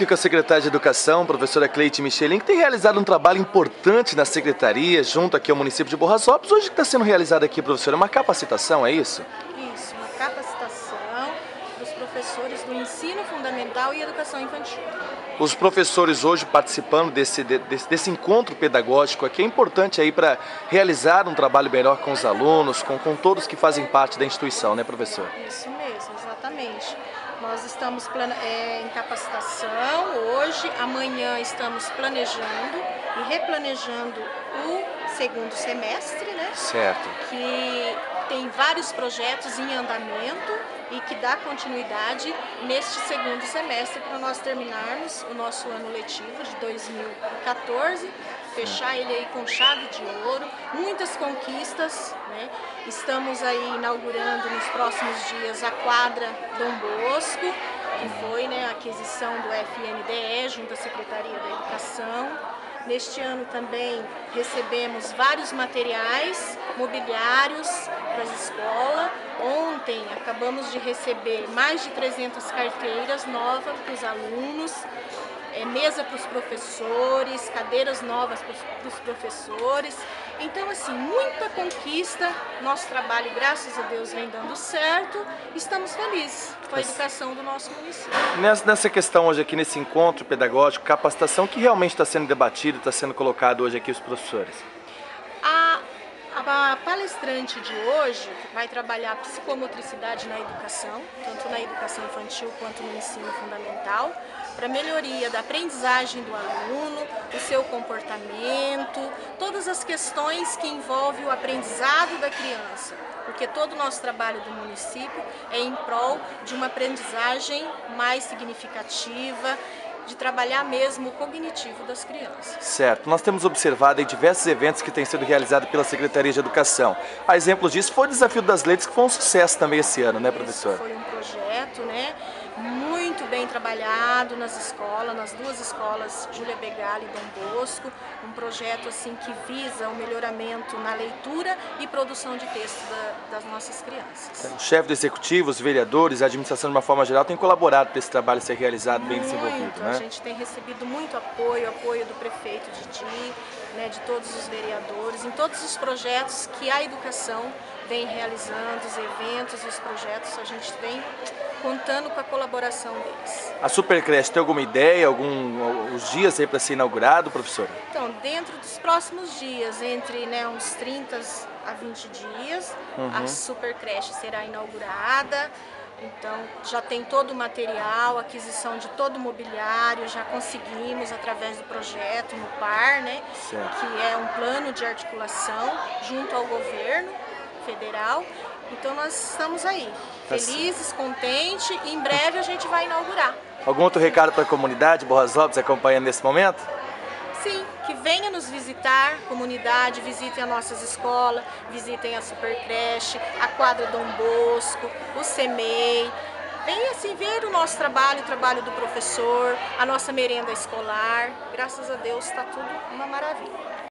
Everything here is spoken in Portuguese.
Com a secretária de Educação, professora Cleide Michelin, que tem realizado um trabalho importante na secretaria, junto aqui ao município de Borrasópolis. Hoje que está sendo realizado aqui, professora, uma capacitação, é isso? Isso, uma capacitação dos professores do ensino fundamental e educação infantil. Os professores hoje participando desse encontro pedagógico aqui é importante aí para realizar um trabalho melhor com os alunos, com todos que fazem parte da instituição, né, professor? Isso mesmo, exatamente. Nós estamos em capacitação hoje, amanhã estamos planejando e replanejando o segundo semestre, né? Certo. Que tem vários projetos em andamento e que dá continuidade neste segundo semestre para nós terminarmos o nosso ano letivo de 2014, fechar ele aí com chave de ouro, muitas conquistas, né? Estamos aí inaugurando nos próximos dias a quadra Dom Bosco, que foi, né, a aquisição do FNDE junto à Secretaria da Educação. Neste ano também recebemos vários materiais mobiliários para as escolas. Ontem acabamos de receber mais de 300 carteiras novas para os alunos, mesa para os professores, cadeiras novas para os professores. Então, assim, muita conquista, nosso trabalho, graças a Deus, vem dando certo, estamos felizes com a educação do nosso município. Nessa questão hoje aqui, nesse encontro pedagógico, capacitação que realmente está sendo debatido, está sendo colocado hoje aqui os professores? A palestrante de hoje vai trabalhar psicomotricidade na educação, tanto na educação infantil quanto no ensino fundamental, para melhoria da aprendizagem do aluno, o seu comportamento, todas as questões que envolvem o aprendizado da criança, porque todo o nosso trabalho do município é em prol de uma aprendizagem mais significativa, de trabalhar mesmo o cognitivo das crianças. Certo. Nós temos observado em diversos eventos que têm sido realizados pela Secretaria de Educação. A exemplo disso foi o Desafio das Letras, que foi um sucesso também esse ano, né, professor? Foi um projeto, né, muito bem trabalhado nas escolas, nas duas escolas, Júlia Begala e Dom Bosco, um projeto assim que visa o melhoramento na leitura e produção de texto das nossas crianças. O chefe do executivo, os vereadores, a administração de uma forma geral tem colaborado para esse trabalho ser realizado, bem desenvolvido, né? A gente tem recebido muito apoio do prefeito Didi, né, de todos os vereadores, em todos os projetos que a educação vem realizando, os eventos e os projetos, a gente vem contando com a colaboração deles. A Supercreche tem alguma ideia, os dias aí para ser inaugurado, professora? Então, dentro dos próximos dias, entre, né, uns 30 a 20 dias, a Supercreche será inaugurada. Então, já tem todo o material, aquisição de todo o mobiliário, já conseguimos através do projeto no PAR, né, que é um plano de articulação junto ao governo federal. Então nós estamos aí, felizes, contentes, e em breve a gente vai inaugurar. Algum outro recado para a comunidade Borrasópolis acompanhando nesse momento? Sim, que venha nos visitar, comunidade, visitem as nossas escolas, visitem a Supercreche, a quadra Dom Bosco, o CEMEI. Venha assim ver o nosso trabalho, o trabalho do professor, a nossa merenda escolar. Graças a Deus está tudo uma maravilha.